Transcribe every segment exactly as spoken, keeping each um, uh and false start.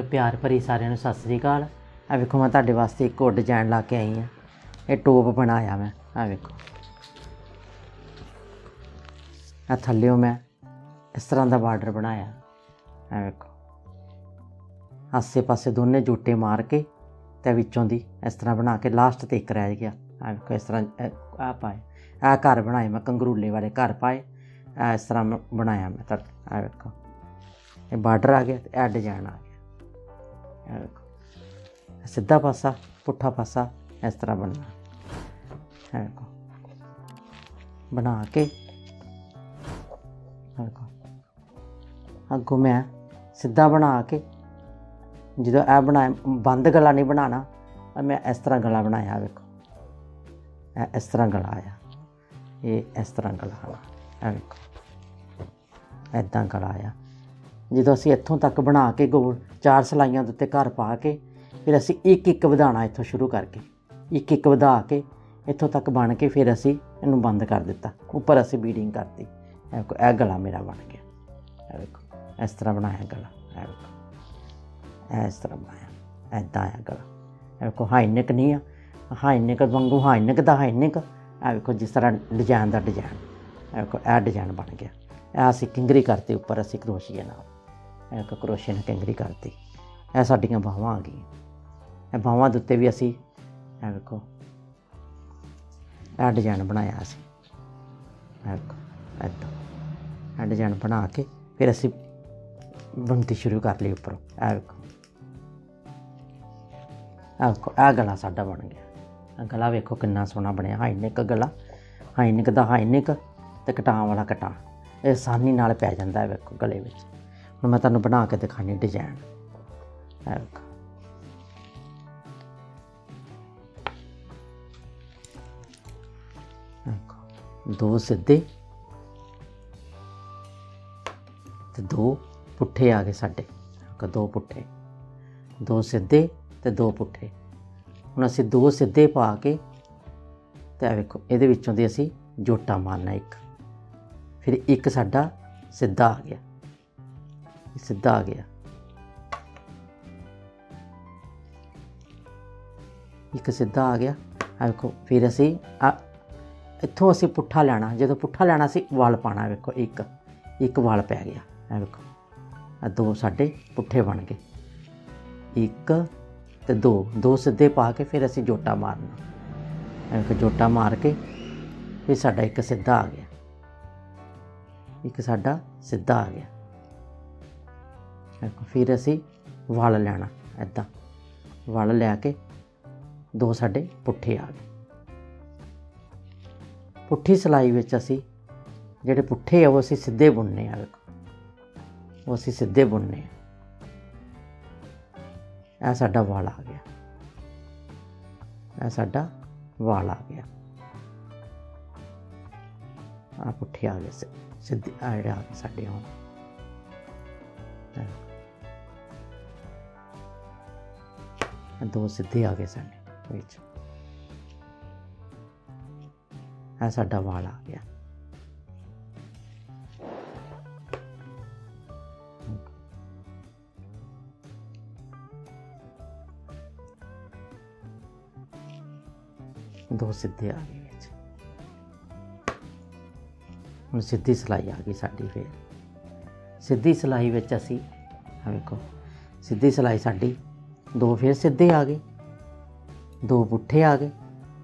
प्यार भरी सारिਆਂ ਨੂੰ सत श्री अकाल। आ वेखो मैं तुहाडे वास्ते एक होर डिजाइन ला के आई हाँ। ये टोप बनाया मैं, आ वेखो आ थल्लियों मैं इस तरह का बार्डर बनाया। आ वेखो आसे पासे दोने जूटे मार के ते विचों दी इस तरह बना के लास्ट ते एक रह गया। आ वेखो इस तरह आ पाए, आ घर बनाए मैं कंगरूले वाले घर पाए। आ इस तरह बनाया मैं तक। आ वेखो ये बार्डर आ गया, ए डिजाइन आ गया। देखो सीधा पासा पुट्ठा पासा इस तरह बनना। देखो बना के देखो अगों मैं सीधा बना के जो ए बनाया बंद गला नहीं बनाना, मैं इस तरह गला बनाया। देखो इस तरह गला आया, ये इस तरह गला आना। देखो इदां गला आया। जो असी इत्थों तक बना के गोल चार सिलाइयां उत्ते घर पा के फिर असी एक एक वधाना इत्थों शुरू करके एक एक वधा के इत्थों तक बन के फिर असी इनू बंद कर दिता। उपर असी बीडिंग करती। यह गला मेरा बन गया। देखो इस तरह बनाया गला। देखो इस तरह बनाया, इदां आया गला। देखो हाई नेक नहीं आ, हाई नेक वांगू हाई नेक का हाई नेक। आ देखो जिस तरह डिजाइन का डिजाइन। देखो यह डिजाइन बन गया। यह असी किंगरी करती उपर असी क्रोशिए नाल। एक क्रोशे ने किंगरी करती। यह साडियां बाहां आ गई। बाहां दे उत्ते भी असी ए देखो यह डिजाइन बनाया असी। देखो इदां यह डिजाइन बना के फिर असी बुनती शुरू कर ली उपरों। ए देखो देखो यह गला साडा बन गया। गला वेखो कितना सोहना बनया। हाई नेक गला, हाई नेक दा हाई नेक ते कटां वाला कटां। ये आसानी नाल पै जांदा है। वेखो गले विच हुण मैं तुहानूं बना के दिखानी डिजाइन। देखो देखो दो सीधे ते दो पुट्ठे आ गए साडे। दो पुट्ठे, दो सीधे ते दो पुट्ठे। हुण असीं दो सीधे पा के ते वेखो इहदे विचों दी असीं जोटा मारना एक, फिर एक साडा सीधा आ गया, सीधा आ गया। एक सीधा आ गया। देखो फिर असी इत्थों असी पुट्ठा लैना। जो पुट्ठा लैना असी वल पाना। देखो एक एक वल पै गया। देखो दो साडे पुट्ठे बन गए। एक ते दो दो सीधे पा के फिर असी जोटा मारना। देखो जोटा मार के फिर साडा एक सीधा आ गया, एक साडा सीधा आ गया। फिर असी वल लैना। इदां वल लैके दो साडे पुट्ठे आ गए। पुट्ठी सिलाई विच असी जिहड़े पुट्ठे आ वो असी सीधे बुनने आ। देखो वो असी सीधे बुनने। यह साडा वल आ गया, यह साडा वल आ गया। आ पुट्ठे आ गए सीधे, आ जिहड़े आ गए साडे हुण। दो सीधे आ गए साडे विच। यह साडा वल आ गया। दो सीधे आ गए विच। हुण सीधी सिलाई आ गई साडी। फिर सीधी सिलाई विच असी देखो सीधी सिलाई साडी दो फिर सीधे आ गए, दो पुट्ठे आ गए,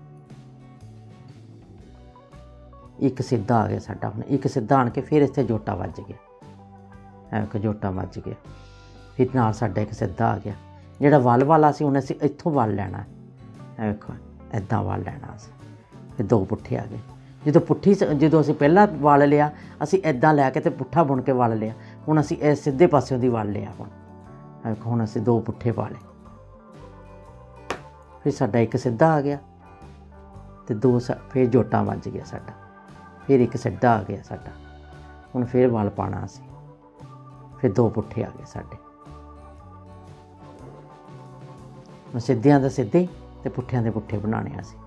एक सीधा आ गया साडा। हुण एक सीधा आण के फिर इत्थे जोटा वज गया। एक जोटा वज गया। फिर नाल साडा एक सीधा आ गया। जिहड़ा वल वाला सी हुण असीं इत्थों वल लैना है। देखो इदां वल लैना असीं। फिर दो पुट्ठे आ गए। जो पुट्ठी जो असीं पहला वल लिया असीं इदां लैके ते पुट्ठा बुन के वल लिया। हुण असीं इस सीधे पासों दी वल लिया। हुण देखो हुण असीं दो पुट्ठे पा लए। फिर साडा एक सीधा आ गया ते दो फिर जोटा वज गया साडा। फिर एक सीधा आ गया साडा। हुण फिर वल पाना असीं। फिर दो पुट्ठे आ गए साडे। हुण सीधियां दे सीधे ते पुट्ठियां दे पुट्ठे बनाने असीं।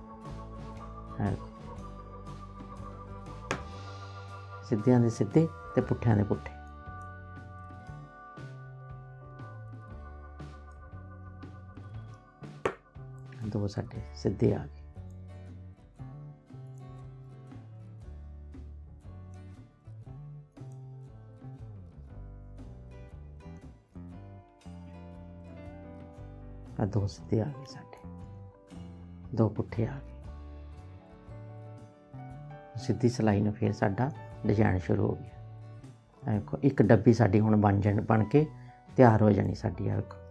सीधियां दे सीधे ते पुट्ठियां दे पुट्ठे। दो साडे सीधे आ गए। आ दो सीधे आ गए साडे, दो पुट्ठे आ गए। सीधी सिलाई ने फिर साडा डिजाइन शुरू हो गया। देखो एक डब्बी साडी हुण बन जाण बन के तैयार हो जानी साडी। आ देखो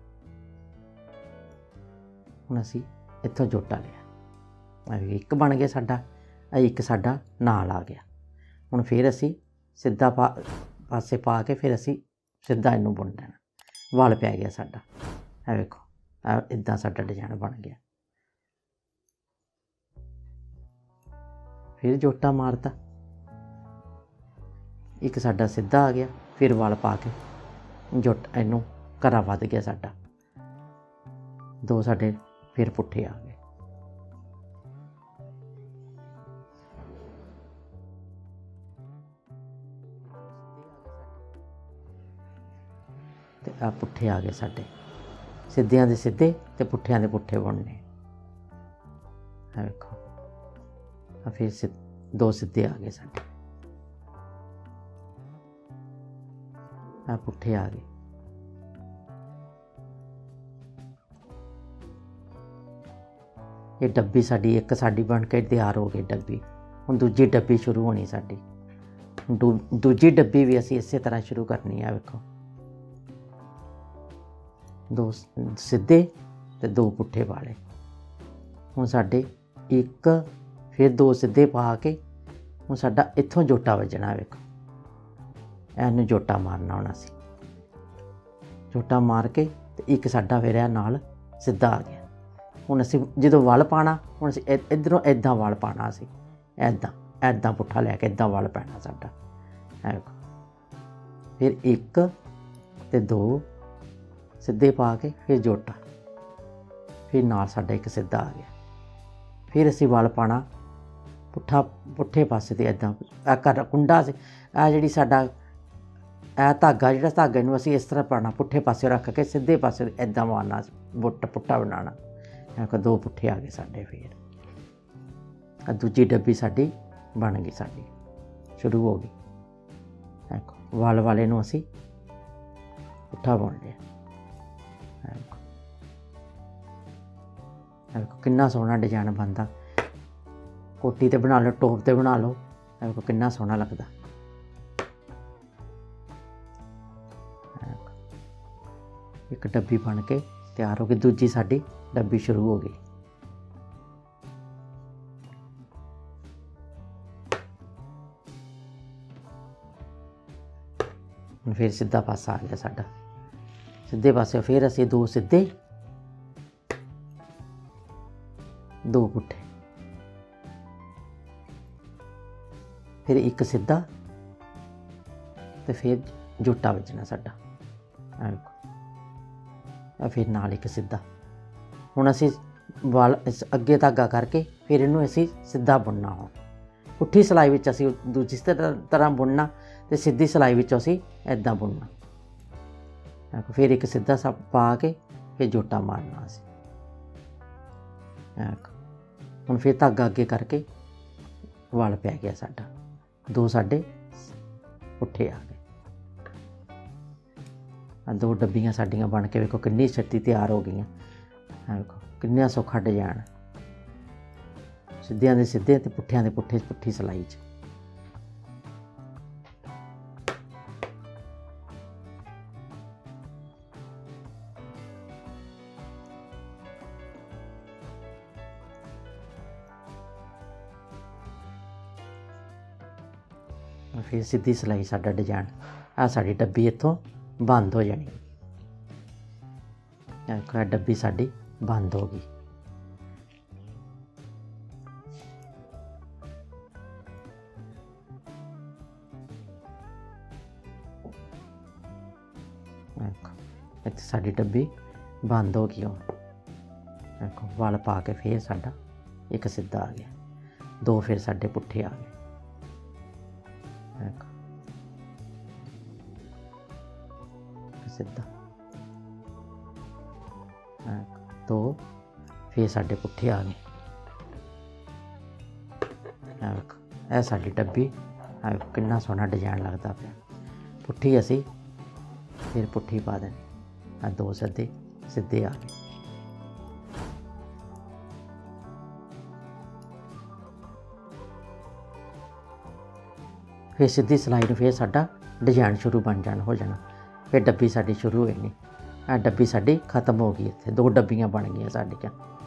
हुण असीं इत्थों जोटा लिया, एक बन गया साडा, एक साडा नाल आ गया। हुण फिर असीं सीधा पा पासे पा के फिर असीं सीधा इनूं बुन लेना, वल पै गया साडा। आ देखो आ इदां साडा डिजाइन बन गया। फिर जोटा मारता, एक साडा सीधा आ गया, फिर वल पा के जोट इनू घरा वध गया साडा। दो साडे फिर पुट्ठे आ गए। ते आ पुट्ठे आ गए साडे, सीधियां दे सीधे ते पुट्ठियां दे पुट्ठे बुनने। आ देखो आ फिर सी दो सीधे आ गए साडे, आ पुट्ठे आ गए। ये डब्बी साडी एक साडी बन के तैयार हो गई डब्बी। हुण दूजी डब्बी शुरू होनी साडी। दू दूजी डब्बी भी असीं इसे तरह शुरू करनी है। वेखो दो सीधे ते दो पुट्ठे वाले। हुण साडे एक फिर दो सीधे पा के हुण साडा इत्थों जोटा वजना। वेखो इहनूं जोटा मारना। हुण असीं जोटा मार के ते एक साडा फिर इह नाल सीधा आ गया। हुण असीं जदों वल पाना, हुण असीं इधरों इदां वल पाना, असीं इदां इदां पुट्ठा लैके इदां वल पैना साडा। इह देखो फिर एक ते दो सीधे पा के फिर जोटा, फिर नाल साडा एक सीधा आ गया। फिर असीं वल पाना पुट्ठा पुट्ठे पासे ते इदां आ कर कुंडा सी आ जिहड़ी साडा ए धागा जिहड़ा धागे नूं असीं इस तरह पाना, पुट्ठे पासे रख के सीधे पासे इदां मारना, बुट्ट पुट्ठा बनाना। देखो दो पुट्ठे आ गए साडे। फिर आ दूजी डब्बी साडी बन गई, साडी शुरू हो गई। देखो वल वाले नूं असीं पुट्ठा बुन लिया। देखो देखो किन्ना सोहना डिजाइन बनदा। कोटी ते बना लो, टॉप ते बना लो, देखो किन्ना सोहना लगदा। एक डब्बी बन के तैयार हो गई, दूजी साडी डब्बी शुरू हो गई। फिर सीधा पासा आ गया साडा, सीधे पासे फिर असीं दो सीधे दो पुट्ठे, फिर एक सीधा ते फिर जोटा वजना साडा। फिर नाल एक सीधा। हुण असीं वल अगे धागा करके फिर इनू असीं सीधा बुनना। हो पुट्ठी सिलाई विच असीं दूजी तरह बुनना ते सीधी सिलाई विच असीं इदां बुनना। फिर एक सीधा सा पा के फिर जोटा मारना असीं। हुण फिर धागा अगे करके वल पै गया साडा, दो साडे पुट्ठे आ गए। दो डब्बियां साडियां बन के वेखो किन्नी छत्ती तैयार हो गई। वेखो किन्ना सौखा डिजाइन, सीधियां दे सीधे ते पुट्ठियां दे पुट्ठे, पुट्ठी सिलाई च। फिर सीधी सिलाई साडा डिजाइन, आ साडी डब्बी इत्थों बंद हो जानी। देखो डब्बी साडी बंद हो गई। देखो इत्थे साडी डब्बी बंद हो गई। देखो वल पा के फिर साडा एक सीधा आ गया, दो फिर साडे पुट्ठे आ गए। देखो सीधा, तो फिर साडे पुट्ठे आ गए। आ वेखो यह साडी डब्बी, आ वेखो कितना सोहना डिजाइन लगता पाया। पुट्ठी असी फिर पुट्ठी पा देनी, आ दो सीधे सीधे आ गए। फिर सीधी सिलाई नूं फिर साडा डिजाइन शुरू बन जाना हो जाना। फिर डब्बी साडी शुरू हो जानी। आ डब्बी साडी खत्म हो गई। इत्थे दो डब्बियां बन गई साडियां।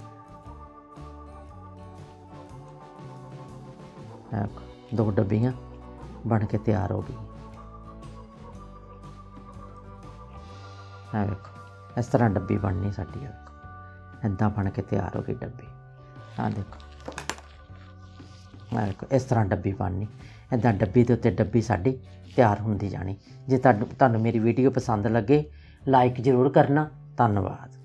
दो डब्बियां बन के तैयार हो गई। आ वेखो इस तरह डब्बी बननी साडी। वेखो इदां बन के तैयार हो गई डब्बी। आ देखो आ देखो इस तरह डब्बी बननी। इदां डब्बी दे उत्ते डब्बी साडी तैयार होंदी जानी। जे तुहानूं तुहानूं मेरी वीडियो पसंद लगे लाइक जरूर करना। धन्नवाद।